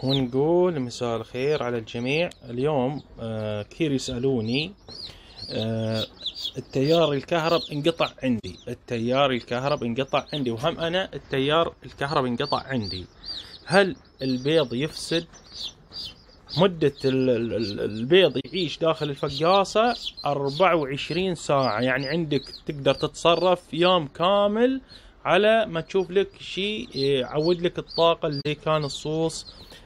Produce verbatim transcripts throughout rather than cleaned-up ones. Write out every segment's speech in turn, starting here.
ونقول مساء الخير على الجميع. اليوم آه كثير يسألوني آه التيار الكهرب انقطع عندي التيار الكهرب انقطع عندي وهم أنا التيار الكهرب انقطع عندي. هل البيض يفسد؟ مدة البيض يعيش داخل الفقاصة أربعة وعشرين ساعة، يعني عندك تقدر تتصرف يوم كامل على ما تشوف لك شيء يعود لك الطاقة اللي كان الصوص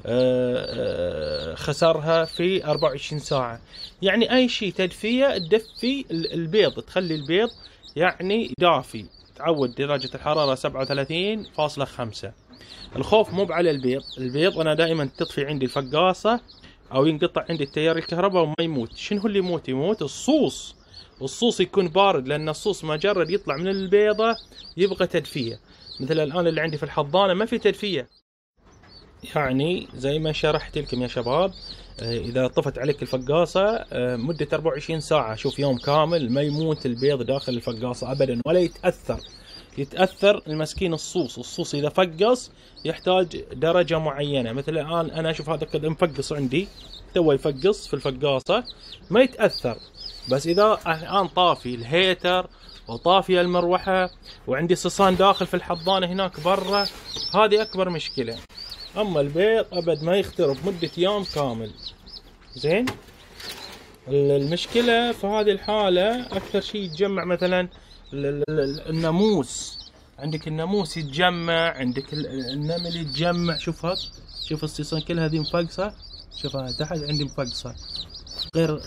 خسرها في أربعة وعشرين ساعة. يعني أي شيء تدفية تدفي البيض، تخلي البيض يعني دافي، تعود درجة الحرارة سبعة وثلاثين فاصلة خمسة. الخوف مو على البيض، البيض أنا دائما تطفي عندي الفقاصة أو ينقطع عندي التيار الكهرباء وما يموت. شنو هو اللي يموت؟ يموت الصوص، الصوص يكون بارد، لأن الصوص مجرد يطلع من البيضة يبغى تدفية. مثل الآن اللي عندي في الحضانة ما في تدفية، يعني زي ما شرحت لكم يا شباب، إذا طفت عليك الفقاصة مدة أربعة وعشرين ساعة، شوف يوم كامل ما يموت البيض داخل الفقاصة أبدا ولا يتأثر. يتأثر المسكين الصوص، الصوص إذا فقص يحتاج درجة معينة. مثل الآن أنا أشوف هذا كذا مفقص عندي، تو يفقص في الفقاصة ما يتأثر. بس إذا الآن طافي الهيتر وطافي المروحة وعندي صصان داخل في الحضانة هناك برا، هذه أكبر مشكلة. أما البيض أبد ما يخترب مدة يوم كامل. زين، المشكلة في هذه الحالة أكثر شيء يتجمع مثلا الناموس، عندك الناموس يتجمع، عندك النمل يتجمع. شوف هذا، شوف الصيصان كلها هذه مفقصة، شوفها تحت عندي مفقصة غير.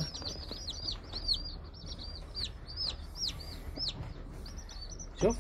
شوف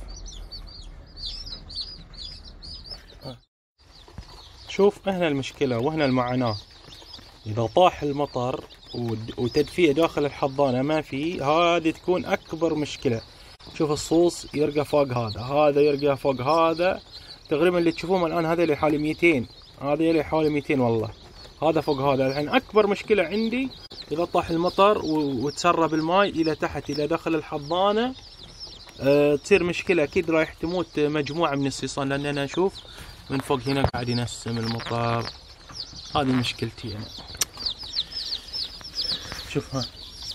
شوف هنا المشكلة وهنا المعاناة. إذا طاح المطر وتدفئة داخل الحضانة ما في، هذه تكون أكبر مشكلة. شوف الصوص يرقى فوق هذا، هذا يرقى فوق هذا، تقريبا اللي تشوفوهم الآن هذا اللي حوالي مئتين، هذا اللي حوالي مئتين والله، هذا فوق هذا. الحين أكبر مشكلة عندي إذا طاح المطر وتسرب الماء إلى تحت إلى داخل الحضانة، أه تصير مشكلة. أكيد رايح تموت مجموعة من الصيصان، لأن أنا أشوف من فوق هنا قاعد ينسم المطر. هذه مشكلتي أنا. شوف ها،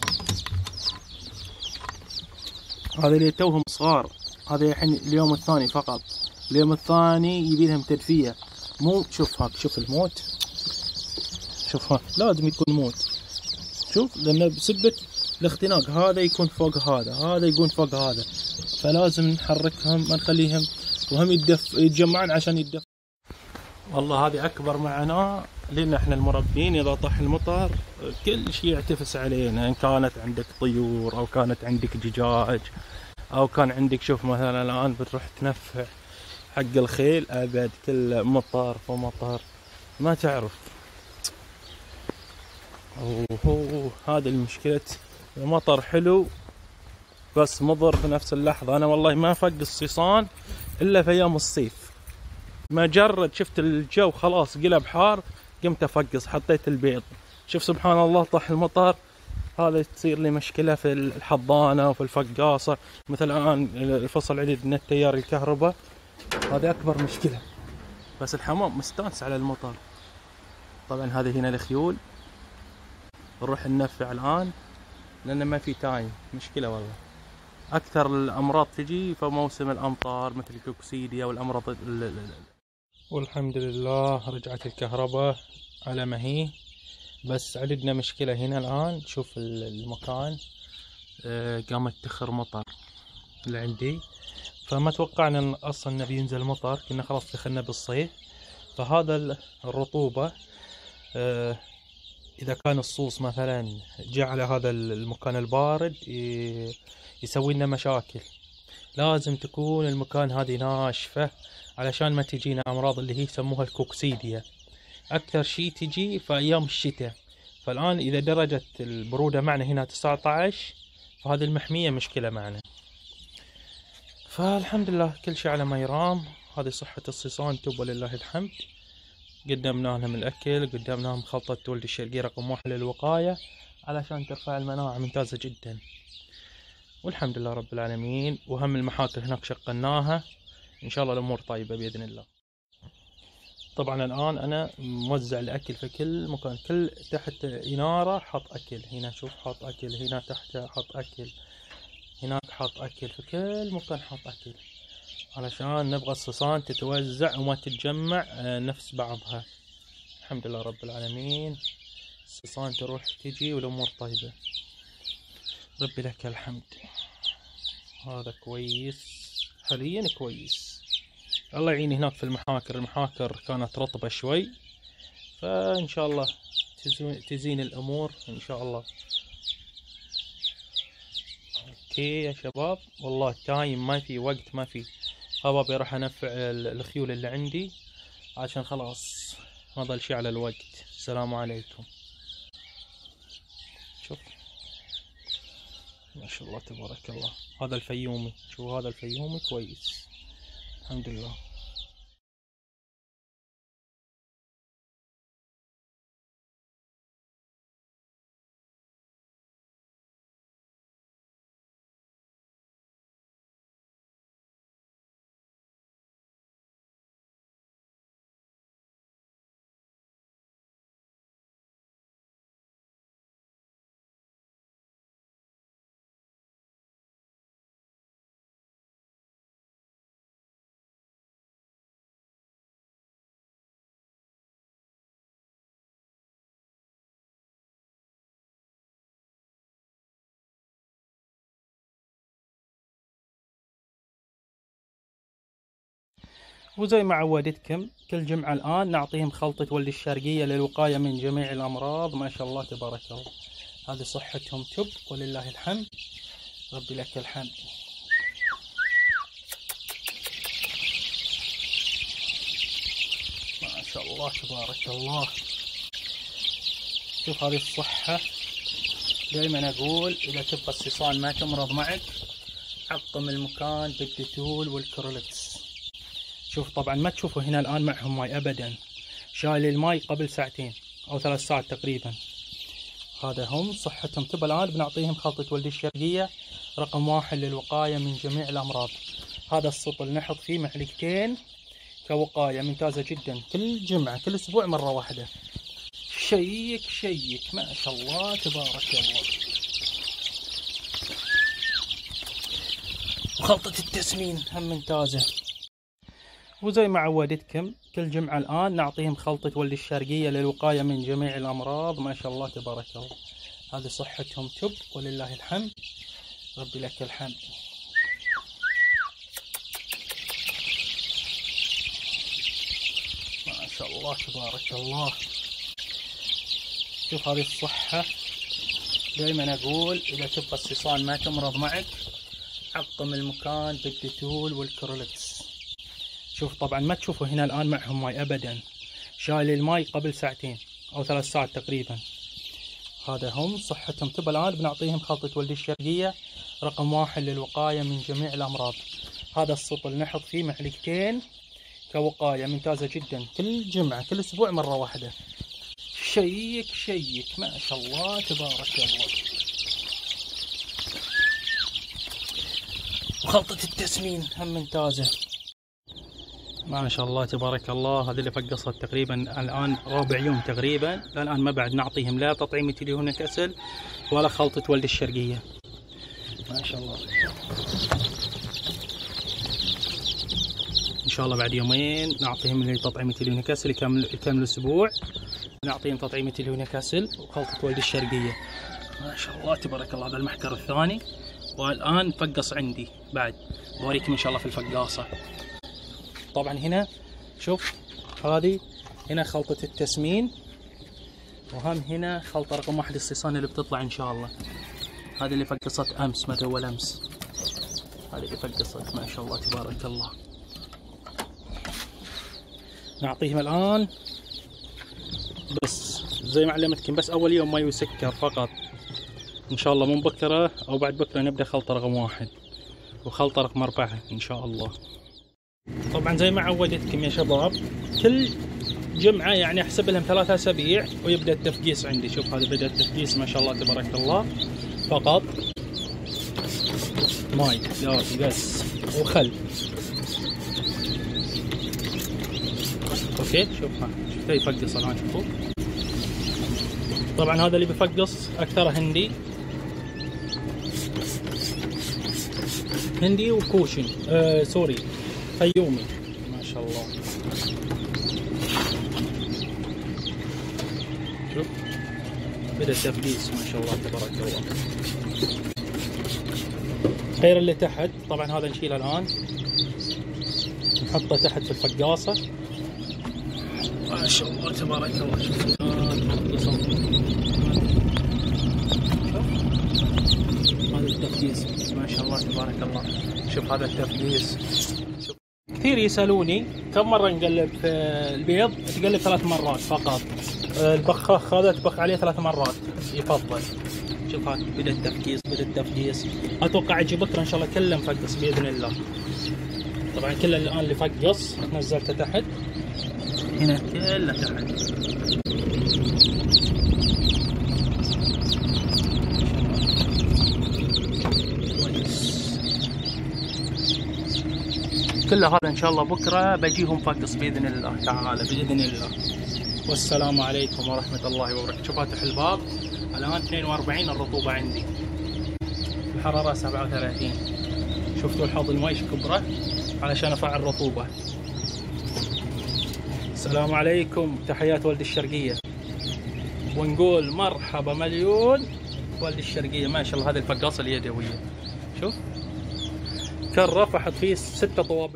هذا اللي توهم صغار، هذا الحين اليوم الثاني فقط، اليوم الثاني يبي لهم تدفئة. مو شوف هاك، شوف الموت، شوف ها لازم يكون موت. شوف لأن بسبة الاختناق هذا يكون فوق هذا، هذا يكون فوق هذا، فلازم نحركهم ما نخليهم وهم يتدف يتجمعون عشان يتدف. والله هذه أكبر معاناة لنا احنا المربين. إذا طاح المطر كل شيء يعتفس علينا، إن كانت عندك طيور أو كانت عندك دجاج أو كان عندك، شوف مثلا الآن بتروح تنفع حق الخيل، أبد كل مطر فمطر ما تعرف. أوه هذا المشكلة. المطر حلو بس مضر في نفس اللحظة. أنا والله ما فق الصيصان إلا في أيام الصيف، مجرد شفت الجو خلاص قلب حار قمت أفقص، حطيت البيض. شوف سبحان الله طاح المطر، هذا تصير لي مشكلة في الحضانة وفي الفقاصة. مثل الآن الفصل عديد من التيار الكهرباء، هذا أكبر مشكلة. بس الحمام مستانس على المطر. طبعا هذه هنا الخيول، نروح ننفع الآن لأن ما في تايم. مشكلة والله. أكثر الأمراض تجي في موسم الأمطار مثل الكوكسيديا والأمراض ال... والحمد لله رجعت الكهرباء على ما هي. بس عندنا مشكلة هنا الآن. شوف المكان قامت تخر مطر اللي عندي، فما توقعنا أصلا نبي ينزل مطر، كنا خلاص دخلنا بالصيف. فهذا الرطوبة إذا كان الصوص مثلا جاء على هذا المكان البارد يسوي لنا مشاكل. لازم تكون المكان هذه ناشفة علشان ما تجينا أمراض اللي هي يسموها الكوكسيديا. أكثر شيء تجي في أيام الشتاء. فالآن إذا درجة البرودة معنا هنا تسعة عشر، فهذه المحمية مشكلة معنا. فالحمد لله كل شيء على ما يرام. هذه صحة الصيصان توب ولله الحمد. قدمنا لهم الأكل، قدمنا لهم خلطة ولد الشرقي رقم واحد للوقاية علشان ترفع المناعة، ممتازة جدا والحمد لله رب العالمين. وهم المحاكل هناك شقناها، إن شاء الله الأمور طيبة بإذن الله. طبعا الآن أنا موزع الأكل في كل مكان، كل تحت إنارة حط أكل، هنا شوف حط أكل، هنا تحت حط أكل، هناك حط أكل، في كل مكان حط أكل، علشان نبغى الصيصان تتوزع وما تتجمع نفس بعضها. الحمد لله رب العالمين، الصيصان تروح تجي والأمور طيبة، ربي لك الحمد. هذا كويس حاليا كويس. الله يعين هناك في المحاكر، المحاكر كانت رطبة شوي، فإن شاء الله تزين الأمور إن شاء الله. اوكي يا شباب، والله تايم ما في وقت، ما في هبابي، راح انفع الخيول اللي عندي عشان خلاص ما ضل شي على الوقت. السلام عليكم. شوف ما شاء الله تبارك الله، هذا الفيومي، شوف هذا الفيومي كويس الحمد لله. وزي ما عودتكم كل جمعة الآن نعطيهم خلطة ولد الشرقية للوقاية من جميع الأمراض. ما شاء الله تبارك الله، هذه صحتهم تب ولله الحمد، ربي لك الحمد. ما شاء الله تبارك الله. شوف هذه الصحة، دائما أقول إذا تبغى الصيصان ما تمرض معك عقم المكان بالديتول والكرولكس. شوف طبعا ما تشوفوا هنا الآن معهم ماي أبدا، شايل الماي قبل ساعتين أو ثلاث ساعات تقريبا. هذا هم صحتهم تب. الآن بنعطيهم خلطة ولد الشرقية رقم واحد للوقاية من جميع الأمراض. هذا السطل نحط فيه معلقتين كوقاية ممتازة جدا، كل جمعة كل أسبوع مرة واحدة. شيك شيك ما شاء الله تبارك الله. وخلطة التسمين هم ممتازة. وزي ما عودتكم كل جمعة الآن نعطيهم خلطة ولد الشرقية للوقاية من جميع الأمراض. ما شاء الله تبارك الله، هذه صحتهم تب ولله الحمد، ربي لك الحمد. ما شاء الله تبارك الله. شوف هذه الصحة، دائما أقول إذا تبغى الصيصان ما تمرض معك عقم المكان بالديتول والكرولكس. شوف طبعا ما تشوفوا هنا الآن معهم ماي أبدا، شايل الماي قبل ساعتين أو ثلاث ساعات تقريبا. هذا هم صحتهم تب. الآن بنعطيهم خلطة ولد الشرقية رقم واحد للوقاية من جميع الأمراض. هذا السطل نحط فيه معلقتين كوقاية ممتازة جدا، كل جمعة كل أسبوع مرة واحدة. شيك شيك ما شاء الله تبارك الله. وخلطة التسمين هم ممتازة ما شاء الله تبارك الله. هذه اللي فقصت تقريبا الآن ربع يوم تقريبا، الآن ما بعد نعطيهم لا تطعيمة اليونيك أسيد ولا خلطة ولد الشرقية. ما شاء الله إن شاء الله بعد يومين نعطيهم تطعيمة اليونيك أسيد يكمل يكمل أسبوع، نعطيهم تطعيمة اليونيك أسيد وخلطة ولد الشرقية. ما شاء الله تبارك الله. هذا المحكر الثاني، والآن فقص عندي بعد بوريكم إن شاء الله في الفقاصة. طبعا هنا شوف هذه هنا خلطة التسمين، وهم هنا خلطة رقم واحد الصيصان اللي بتطلع إن شاء الله. هذه اللي فقصت أمس ما أول أمس، هذه اللي فقصت ما شاء الله تبارك الله. نعطيهم الآن بس زي ما علمتكم، بس أول يوم ماي وسكر فقط. إن شاء الله من بكرة أو بعد بكرة نبدأ خلطة رقم واحد وخلطة رقم أربعة إن شاء الله. طبعا زي ما عودتكم يا شباب كل جمعة يعني أحسب لهم ثلاثة أسابيع ويبدأ التفقيس عندي. شوف هذا بدأ التفقيس ما شاء الله تبارك الله. فقط ماي بس وخل. اوكي شوف ها شفته يفقص الان شوفوا. طبعا هذا اللي بفقص اكثره هندي هندي وكوشن آه سوري فيومي ما شاء الله. شوف بدا التفقيس ما شاء الله تبارك الله. غير اللي تحت طبعا هذا نشيله الان نحطه تحت في الفقاصه ما شاء الله تبارك الله. شوف هذا التفقيس ما شاء الله تبارك الله. شوف هذا التفقيس. شوف كثير يسالوني كم مره نقلب في البيض؟ تقلب ثلاث مرات فقط. البخاخ هذا تبخ عليه ثلاث مرات يفضل. شوف هذا بدا التفقيس بدا التفقيس. اتوقع يجي بكره ان شاء الله كله مفقص باذن الله. طبعا كله الان اللي فقص نزلته تحت هنا كله تحت. كله هذا ان شاء الله بكره بجيهم فقص باذن الله تعالى باذن الله. والسلام عليكم ورحمه الله وبركاته. شوف فاتح الباب الان اثنين وأربعين الرطوبه عندي، الحراره سبعة وثلاثين. شفتوا الحوض الماء كبره علشان افعل الرطوبه. السلام عليكم تحيات ولد الشرقيه ونقول مرحبا مليون ولد الشرقيه. ما شاء الله هذه الفقاصه اليدويه. شوف كرف احط فيه ستة طوابق.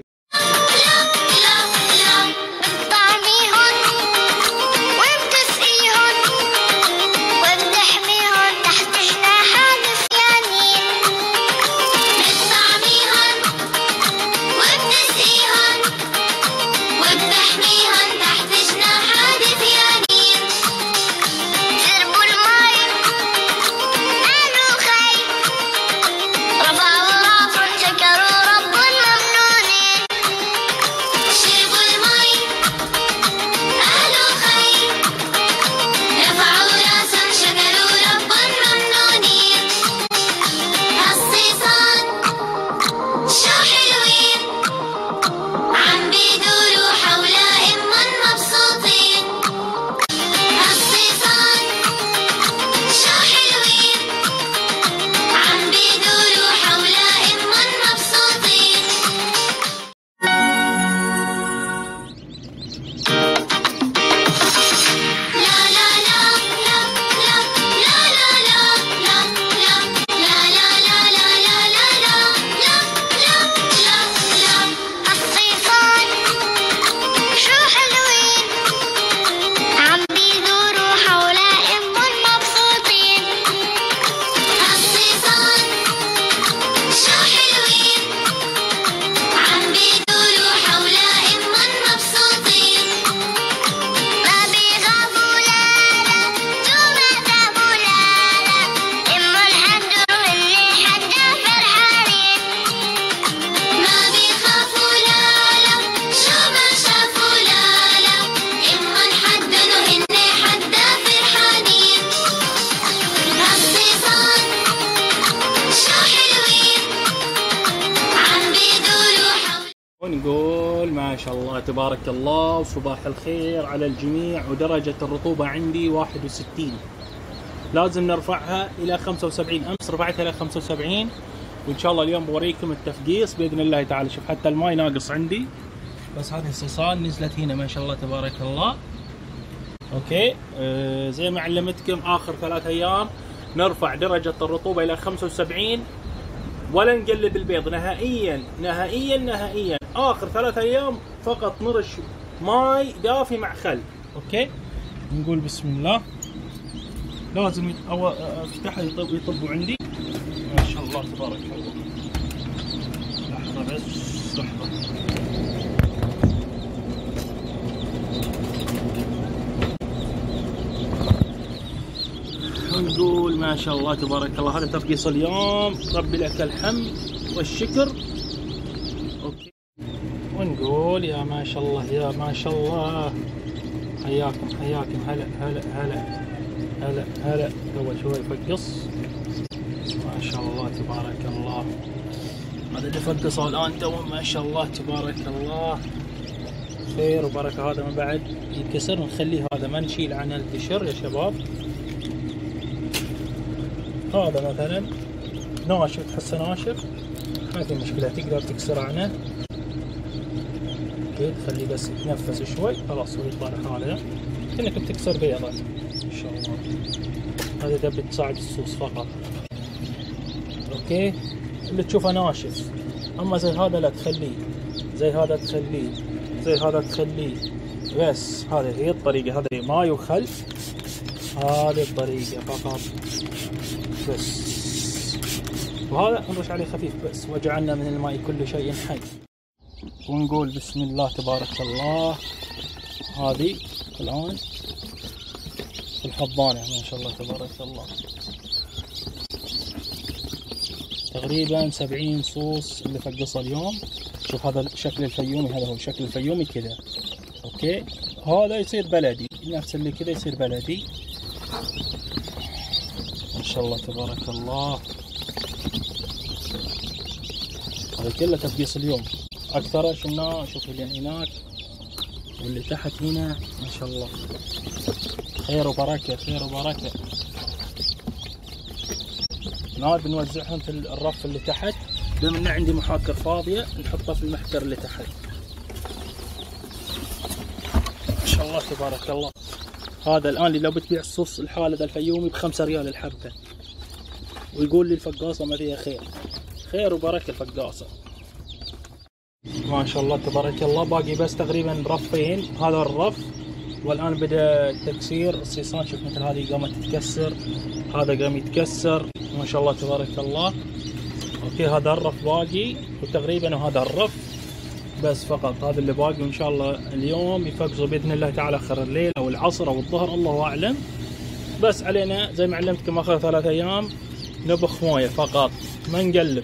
ونقول ما شاء الله تبارك الله وصباح الخير على الجميع. ودرجة الرطوبة عندي واحد وستين، لازم نرفعها إلى خمسة وسبعين. أمس رفعتها إلى خمسة وسبعين وإن شاء الله اليوم بوريكم التفقيس بإذن الله تعالى. شوف حتى الماء ناقص عندي، بس هذه الصيصان نزلت هنا ما شاء الله تبارك الله. أوكي آه زي ما علمتكم آخر ثلاث أيام نرفع درجة الرطوبة إلى خمسة وسبعين ولا نقلب البيض نهائيا نهائيا نهائيا. اخر ثلاث ايام فقط نرش ماي دافي مع خل. اوكي نقول بسم الله. لازم أو افتحها يطب يطبوا عندي ما شاء الله تبارك الله. لحظه بس لحظه. ونقول ما شاء الله تبارك الله. هذا تفقيص اليوم، ربي لك الحمد والشكر. اوكي ونقول يا ما شاء الله يا ما شاء الله. حياكم حياكم. هلا هلا هلا هلا هلا. اول شوي فقص ما شاء الله تبارك الله. هذا اللي فقصه الان تو ما شاء الله تبارك الله. خير وبركة. هذا من بعد ينكسر نخليه، هذا ما نشيل عنه القشر يا شباب. هذا مثلا ناشف، تحسه ناشف ما في مشكلة، تقدر تكسر عنه. اوكي تخليه بس يتنفس شوي خلاص هو يطلع هذا كأنك بتكسر بيضة ان شاء الله. هذا تبي تساعد الصوص فقط. اوكي اللي تشوفه ناشف، اما زي هذا لا تخليه، زي هذا تخليه، زي هذا تخليه. بس هذه هي الطريقة، هذه ماي وخل، هذه الطريقة فقط بس. وهذا نرش عليه خفيف بس. وجعلنا من الماء كل شيء حي، ونقول بسم الله تبارك الله. هذه الآن في الحضانة ما شاء الله تبارك الله، تقريبا سبعين صوص اللي فقصها اليوم. شوف هذا الشكل الفيومي، هذا هو الشكل الفيومي كذا. اوكي هذا يصير بلدي نفس اللي كذا يصير بلدي ما شاء الله تبارك الله. هذا كله تفقيص اليوم. اكثر شفناه، شوف اللي هناك واللي تحت هنا ما شاء الله. خير وبركة، خير وبركة. نار بنوزعهم في الرف اللي تحت، بما ان عندي محاكر فاضية نحطها في المحكر اللي تحت ما شاء الله تبارك الله. هذا الان اللي لو بتبيع الصوص الحالة ذا الفيومي بخمسة ريال الحبة، ويقول لي الفقاصة ما فيها خير. خير وبركة الفقاصة ما شاء الله تبارك الله. باقي بس تقريبا رفين، هذا الرف والان بدا تكسير الصيصان. شوف مثل هذه قامت تتكسر، هذا قام يتكسر ما شاء الله تبارك الله. اوكي هذا الرف باقي وتقريبا وهذا الرف بس فقط، هذا اللي باقي. وان شاء الله اليوم يفقزوا باذن الله تعالى اخر الليل او العصر او الظهر الله اعلم. بس علينا زي ما علمتكم اخر ثلاث ايام نبخ مويه فقط ما نقلب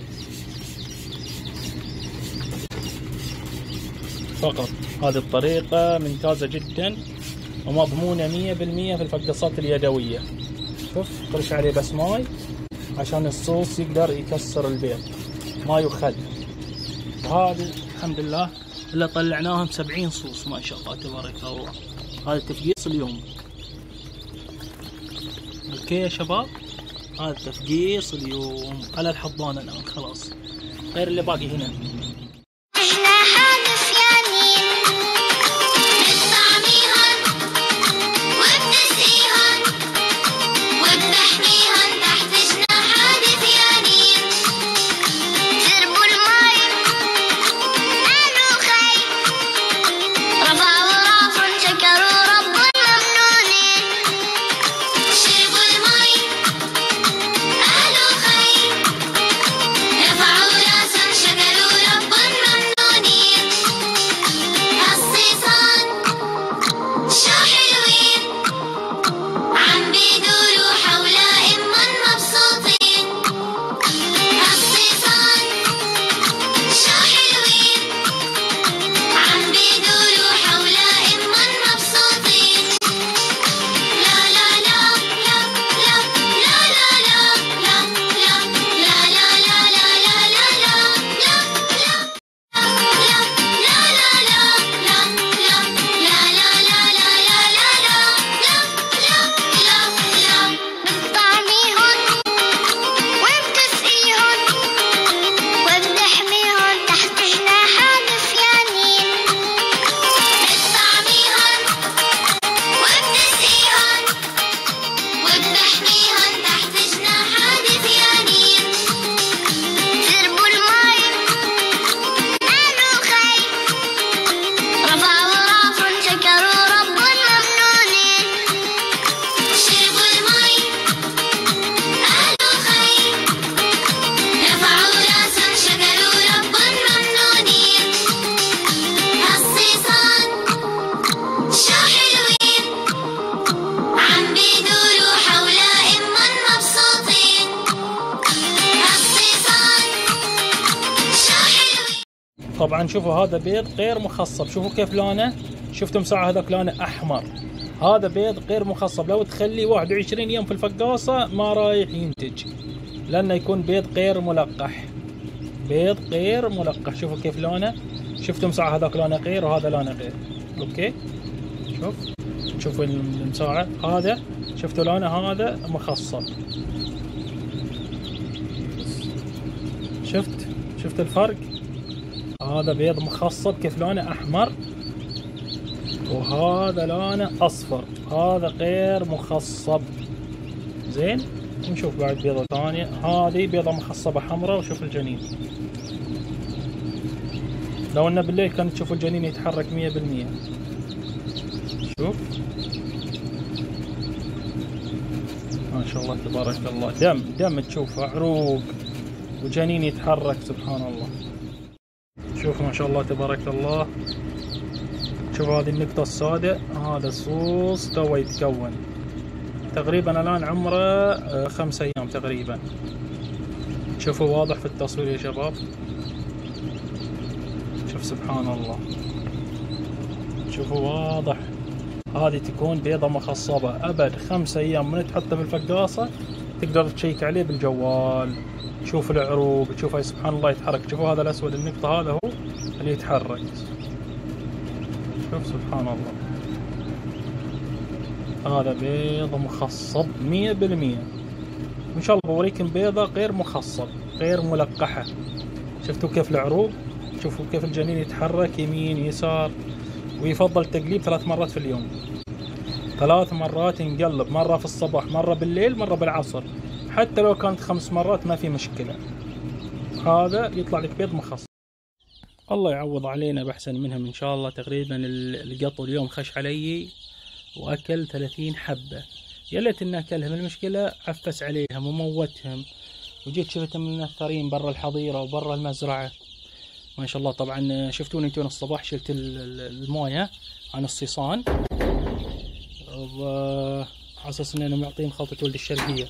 فقط. هذه الطريقة ممتازة جدا ومضمونة مية بالمية في الفقاصات اليدوية. شوف ترش عليه بس ماي عشان الصوص يقدر يكسر البيض، ماي وخل. هذا الحمد لله اللي طلعناهم سبعين صوص ما شاء الله تبارك الله. هذا تفقيص اليوم. اوكي يا شباب هذا تفقيص اليوم على الحضانة الان خلاص، غير اللي باقي هنا. طبعا شوفوا هذا بيض غير مخصب، شوفوا كيف لونه، شفتم ساعة هذاك لونه احمر. هذا بيض غير مخصب، لو تخليه واحد وعشرين يوم في الفقاصة ما رايح ينتج، لانه يكون بيض غير ملقح، بيض غير ملقح. شوفوا كيف لونه، شفتم ساعة هذاك لونه غير وهذا لونه غير. اوكي شوف شوفوا المساعة هذا، شفتوا لونه هذا مخصب، شفت شفت الفرق؟ هذا بيض مخصب كيف لونه احمر، وهذا لونه اصفر، هذا غير مخصب. زين نشوف بعد بيضة ثانية، هذه بيضة مخصبة حمراء، وشوف الجنين. لو انه بالليل كان تشوفوا الجنين يتحرك مية بالمية. شوف ما شاء الله تبارك الله، دم دم تشوفه، عروق وجنين يتحرك، سبحان الله. شوف ما شاء الله تبارك الله، شوف هذه النقطة السوداء، هذا الصوص تو يتكون تقريبا الآن عمره خمس أيام تقريبا. شوفوا واضح في التصوير يا شباب، شوف سبحان الله، شوفوا واضح. هذه تكون بيضة مخصبة أبد خمس أيام من تحطها بالفقاصة، تقدر تشيك عليه بالجوال. شوف العروق، تشوف هاي سبحان الله يتحرك. شوفوا هذا الأسود النقطة، هذا هو اللي يتحرك. شوف سبحان الله، هذا بيض مخصب مية بالمية. إن شاء الله بوريكم بيضة غير مخصب، غير ملقحة. شفتوا كيف العروق؟ شوفوا كيف الجنين يتحرك يمين يسار. ويفضل تقليب ثلاث مرات في اليوم، ثلاث مرات نقلب، مرة في الصباح، مرة بالليل، مرة بالعصر. حتى لو كانت خمس مرات ما في مشكلة، هذا يطلع لك بيض مخصب. الله يعوض علينا بأحسن منهم إن شاء الله. تقريبا القطو اليوم خش علي وأكل ثلاثين حبة، يا ليت إنه أكلهم. المشكلة عفس عليهم وموتهم، وجيت شفتهم منثرين برا الحظيرة وبرا المزرعة ما شاء الله. طبعا شفتوني انتون الصباح شلت المويه عن الصيصان على اساس اننا معطين خلطة ولد الشرقية.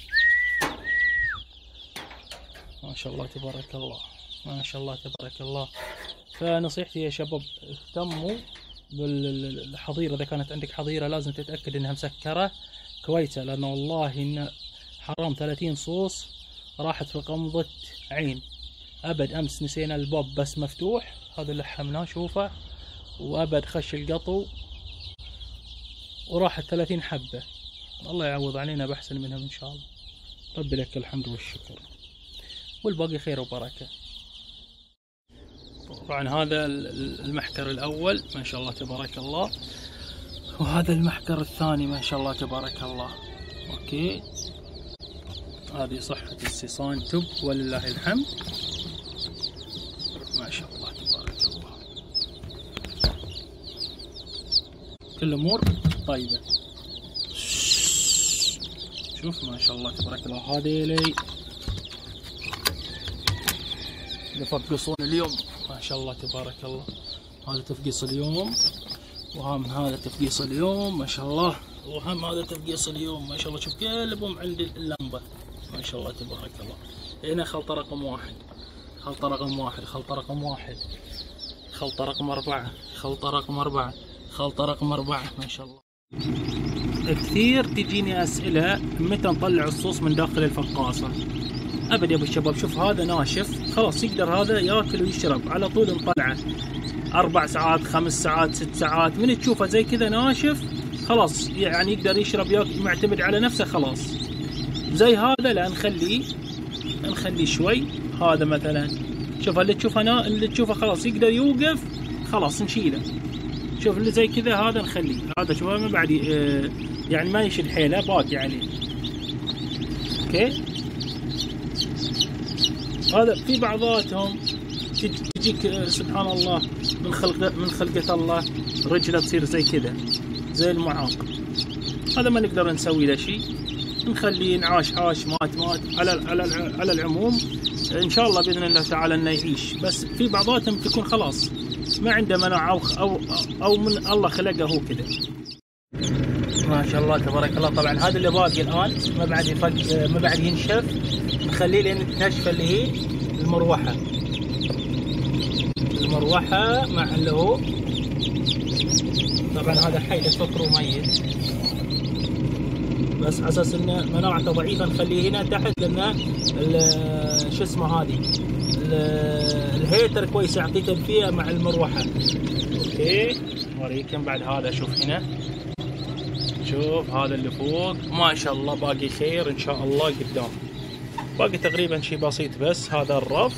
ما شاء الله تبارك الله، ما شاء الله تبارك الله. فنصيحتي يا شباب، اهتموا بالحظيرة. اذا كانت عندك حظيرة لازم تتأكد انها مسكرة كويسة، لانه والله ان حرام ثلاثين صوص راحت في قمضة عين ابد. امس نسينا الباب بس مفتوح، هذا اللي حمناه شوفه، وابد خش القطو وراحت ثلاثين حبة. الله يعوض علينا بأحسن منهم ان شاء الله. ربي لك الحمد والشكر، والباقي خير وبركة. طبعا هذا المحكر الاول ما شاء الله تبارك الله، وهذا المحكر الثاني ما شاء الله تبارك الله. اوكي، هذه صحة الصيصان تب ولله الحمد، ما شاء الله تبارك الله. كل الامور طيبة. شوف ما شاء الله تبارك الله، هذه لي يفقصون اليوم ما شاء الله تبارك الله. هذا تفقيص اليوم، وهم هذا تفقيص اليوم ما شاء الله، وهم هذا تفقيص اليوم ما شاء الله. شوف كلهم عند اللمبة ما شاء الله تبارك الله. هنا خلطة رقم واحد، خلطة رقم واحد، خلطة رقم واحد، خلطة رقم أربعة، خلطة رقم أربعة، خلطة رقم أربعة ما شاء الله. كثير تجيني أسئلة متى نطلع الصوص من داخل الفقاصة. أبد يا أبو الشباب، شوف هذا ناشف خلاص، يقدر هذا ياكل ويشرب على طول. نطلعه أربع ساعات، خمس ساعات، ست ساعات، من تشوفه زي كذا ناشف خلاص يعني يقدر يشرب، ياكل، معتمد على نفسه خلاص. زي هذا لا، نخليه نخليه شوي. هذا مثلا شوف اللي تشوفه نا... اللي تشوفه خلاص يقدر يوقف خلاص نشيله. شوف اللي زي كذا هذا نخليه. هذا شوف ما بعد اه يعني ما يشد حيله، باقي عليه. اوكي، هذا في بعضاتهم تجيك سبحان الله من خلقه من خلقة الله رجله تصير زي كذا زي المعاق. هذا ما نقدر نسوي له شيء، نخليه نعاش عاش، مات مات. على على على العموم ان شاء الله باذن الله تعالى انه يعيش. بس في بعضاتهم تكون خلاص ما عنده مناعه، او او او من الله خلقه هو كذا ما شاء الله تبارك الله. طبعا هذا اللي باقي الان ما بعد يفق ما بعد ينشف، نخليه لين تنشف اللي هي المروحه. المروحه مع اللي هو طبعا هذا حي لا تفكروا ميت، بس على اساس انه مناعته ضعيفه نخليه هنا تحت، لان شو اسمه هذه الهيتر كويس يعطي تدفئه مع المروحه. اوكي وريكم بعد هذا. شوف هنا، شوف هذا اللي فوق ما شاء الله باقي خير ان شاء الله قدام، باقي تقريبا شيء بسيط بس. هذا الرف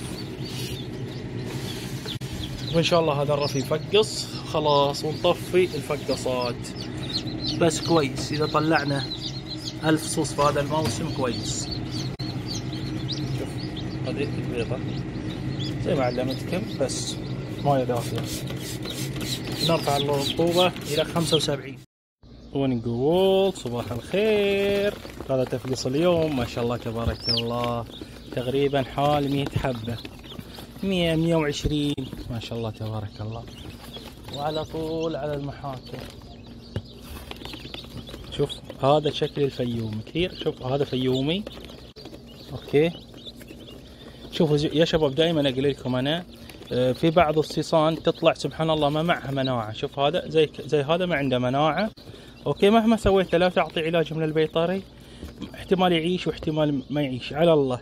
وان شاء الله هذا الرف يفقص خلاص ونطفي الفقصات بس. كويس اذا طلعنا ألف صوص في هذا الموسم كويس. شوف هذه البيضة زي ما علمتكم بس مويه دافية. نرفع الرطوبة إلى خمسة وسبعين ونقول صباح الخير. هذا تفقيص اليوم ما شاء الله تبارك الله، تقريبا حال مية حبة، مية مية وعشرين ما شاء الله تبارك الله، وعلى طول على المحاكم. شوف هذا شكل الفيوم كثير. شوف هذا فيومي. اوكي شوفوا يا شباب، دائما اقول لكم انا في بعض الصيصان تطلع سبحان الله ما معها مناعة. شوف هذا زي زي هذا ما عنده مناعة. اوكي مهما سويت لا تعطي علاج من البيطري احتمال يعيش واحتمال ما يعيش على الله.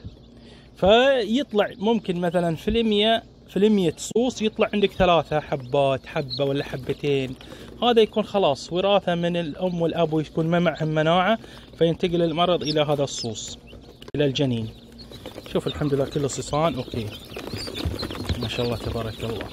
فيطلع ممكن مثلا في المية في المية صوص يطلع عندك ثلاثة حبات، حبة ولا حبتين. هذا يكون خلاص وراثة من الأم والأب ويكون ما معهم مناعة، فينتقل المرض إلى هذا الصوص إلى الجنين. شوف الحمد لله كله صيصان. اوكي ما شاء الله تبارك الله.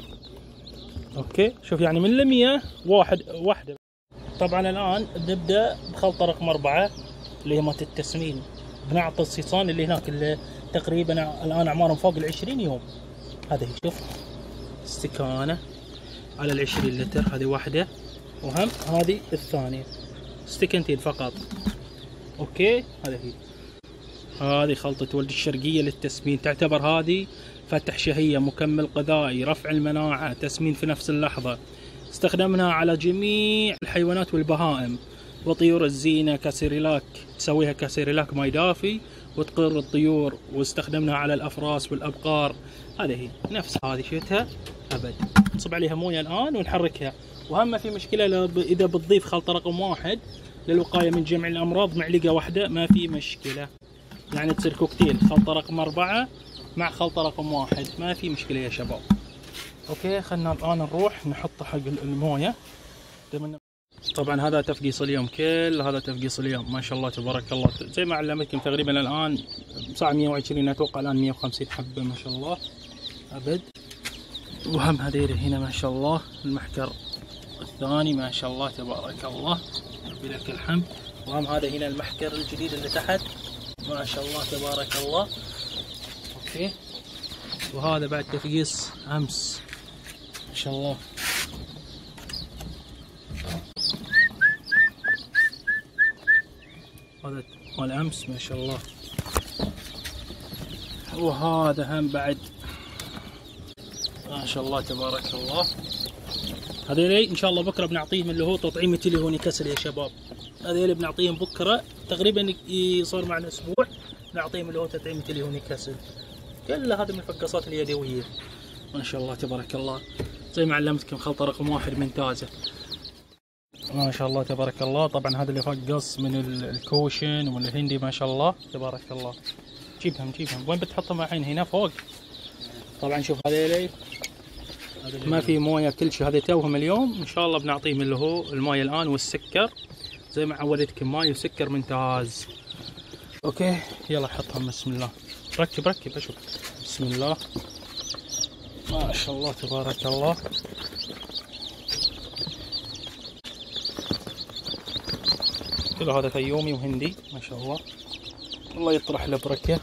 اوكي شوف يعني من المية واحد واحدة. طبعا الآن نبدأ بخلطة رقم أربعة اللي هي مالت التسمين. بنعطي الصيصان اللي هناك اللي تقريبا الآن أعمارهم فوق العشرين يوم. هذه شوف استكانة على العشرين لتر، هذه واحدة، وهم هذه الثانية استكنتين فقط. اوكي هذه هي، هذه خلطة ولد الشرقية للتسمين. تعتبر هذه فتح شهية، مكمل غذائي، رفع المناعة، تسمين في نفس اللحظة. استخدمناها على جميع الحيوانات والبهائم وطيور الزينة كسيريلاك، تسويها كسيريلاك ماي دافي وتقر الطيور. واستخدمناها على الأفراس والأبقار. هذه هي نفس هذه شفتها أبد. نصب عليها موية الآن ونحركها. وهم ما في مشكلة إذا بتضيف خلطة رقم واحد للوقاية من جميع الأمراض، معلقة واحدة ما في مشكلة، يعني تصير كوكتيل خلطة رقم أربعة مع خلطة رقم واحد ما في مشكلة يا شباب. اوكي خلنا الآن نروح نحط حق الموية. طبعا هذا تفقيص اليوم، كل هذا تفقيص اليوم ما شاء الله تبارك الله. زي ما علمتكم تقريبا الآن ساعة مية وعشرين، أتوقع الآن مية وخمسين حبة ما شاء الله أبد. وهم هذيل هنا ما شاء الله المحكر الثاني ما شاء الله تبارك الله بلك الحمد. وهم هذا هنا المحكر الجديد اللي تحت ما شاء الله تبارك الله. اوكي وهذا بعد تفقيس امس ما شاء الله. هذا مال امس ما شاء الله. وهذا هم بعد ما شاء الله تبارك الله. هذيلي ان شاء الله بكره بنعطيهم اللي هو تطعيمة اللي هو نكسل يا شباب. هذيلي بنعطيهم بكره تقريبا يصير معنا اسبوع نعطيهم اللي هو تطعيمة اللي هو نكسل. كل هذه من الفقاصات اليدويه ما شاء الله تبارك الله. زي ما علمتكم خلطه رقم واحد ممتازه ما شاء الله تبارك الله. طبعا هذا اللي فقص من الكوشن ومن الهندي ما شاء الله تبارك الله. جيبهم جيبهم وين بتحطهم الحين؟ هنا فوق. طبعا شوف هذيلي ما في مويه كل شيء، هذه توهم اليوم ان شاء الله بنعطيهم اللي هو المويه الان والسكر زي ما عودتكم، ماي وسكر ممتاز. اوكي يلا حطهم بسم الله. ركب ركب اشوف بسم الله ما شاء الله تبارك الله. كل هذا فيومي وهندي ما شاء الله. الله يطرح له بركه.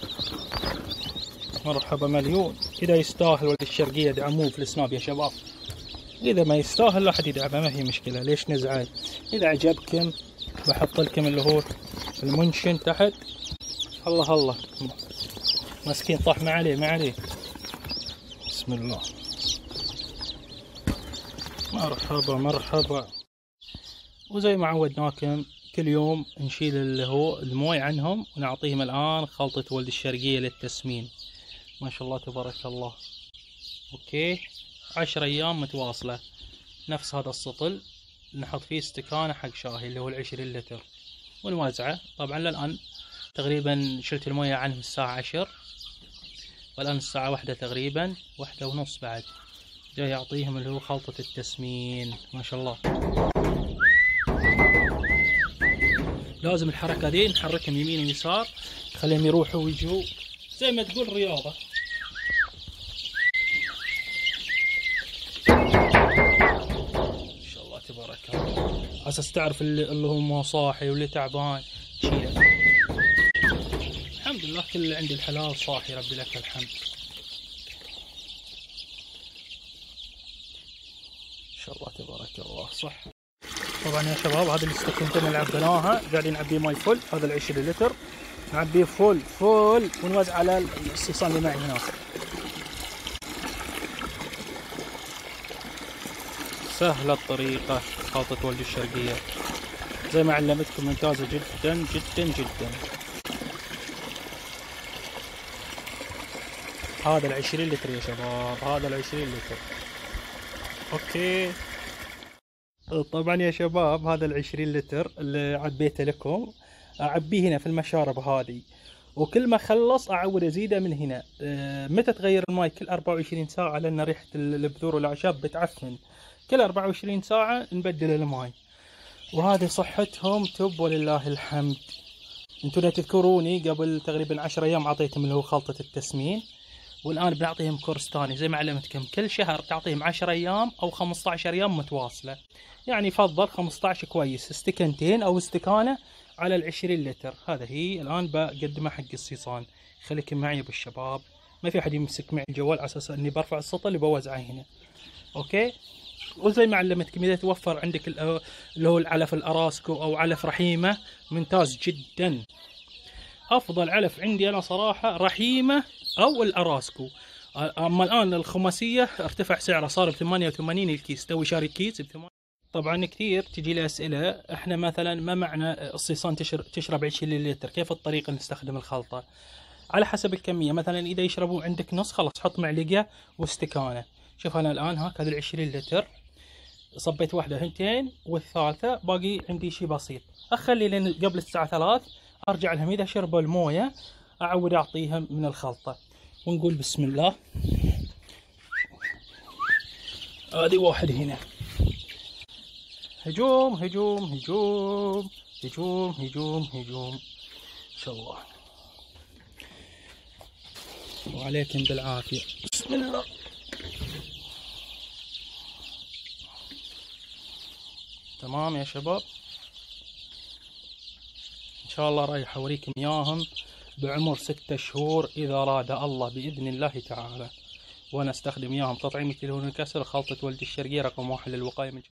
مرحبا مليون. اذا يستاهل ولد الشرقيه ادعموه في السناب يا شباب. اذا ما يستاهل لا احد يدعمه ما في مشكله، ليش نزعل؟ اذا عجبكم بحط لكم اللي هو المنشن تحت. الله الله مسكين طاح ما عليه ما عليه. بسم الله مرحبا مرحبا. وزي ما عودناكم كل يوم نشيل اللي هو الموي عنهم ونعطيهم الان خلطه ولد الشرقيه للتسمين ما شاء الله تبارك الله. اوكي عشر ايام متواصله نفس هذا السطل نحط فيه استكانه حق شاهي اللي هو العشرين لتر ونوزعه. طبعا للان تقريبا شلت المويه عنهم الساعه عشر والان الساعه واحدة تقريبا واحدة ونص بعد. جاي يعطيهم اللي هو خلطة التسمين. ما شاء الله. لازم الحركة دي نحركهم يمين ويسار، خليهم يروحوا ويجوا زي ما تقول رياضة. ما شاء الله تبارك الله. على اساس تعرف اللي, اللي هو مو صاحي واللي تعبان شيله. الحمد لله كل اللي عندي الحلال صاحي، ربي لك الحمد. ما شاء الله تبارك الله. صح. طبعا يا شباب هذا الاستكنتين اللي عبيناها قاعدين نعبيه ماي فل، هذا ال عشرين لتر نعبيه فل فل ونوزع على الصيصان اللي معي هناك. سهلة الطريقة خلطة ولد الشرقية زي ما علمتكم، ممتازة جدا جدا جدا. هذا العشرين لتر يا شباب، هذا العشرين لتر. اوكي. طبعا يا شباب هذا العشرين لتر اللي عبيته لكم اعبيه هنا في المشارب هذه، وكل ما خلص اعود ازيده من هنا. أه متى تغير الماي؟ كل أربعة وعشرين ساعة، لان ريحة البذور والاعشاب بتعفن. كل أربعة وعشرين ساعة نبدل الماي. وهذه صحتهم تب ولله الحمد. انتم لا تذكروني قبل تقريبا عشر ايام اعطيتهم اللي هو خلطة التسمين، والان بنعطيهم كورس ثاني زي ما علمتكم. كل شهر تعطيهم عشر ايام او خمسة عشر ايام متواصلة. يعني يفضل خمسة عشر كويس، استكانتين او استكانة على العشرين لتر. هذا هي الان بقدمها حق الصيصان. خليكم معي بالشباب، ما في احد يمسك معي الجوال على اساس اني برفع السطل اللي بوزعه هنا. اوكي. وزي ما علمتكم اذا توفر عندك اللي هو العلف الاراسكو او علف رحيمة ممتاز جدا. افضل علف عندي انا صراحة رحيمة او الاراسكو. اما الان الخماسية ارتفع سعره، صار ب ثمانية وثمانين الكيس، توي شاري كيس ب ثمانية. طبعا كثير تجي لي اسئلة، احنا مثلا ما معنى الصيصان تشرب عشرين لتر، كيف الطريقة نستخدم الخلطة؟ على حسب الكمية. مثلا اذا يشربوا عندك نص خلاص حط معلقة واستكانة. شوف انا الان هاك هذا العشرين لتر صبيت واحدة هنتين والثالثة باقي عندي شيء بسيط، اخلي لين قبل الساعة ثلاث ارجع لهم. اذا شربوا الموية اعود اعطيهم من الخلطة. ونقول بسم الله. هذه واحد هنا. هجوم هجوم هجوم هجوم هجوم هجوم. ان شاء الله. وعليكم بالعافية. بسم الله. تمام يا شباب. ان شاء الله رايح اوريكم اياهم بعمر ستة شهور اذا اراد الله باذن الله تعالى. وانا استخدم اياهم تطعيمة الهون الكسر، خلطة ولد الشرقية رقم واحد للوقاية من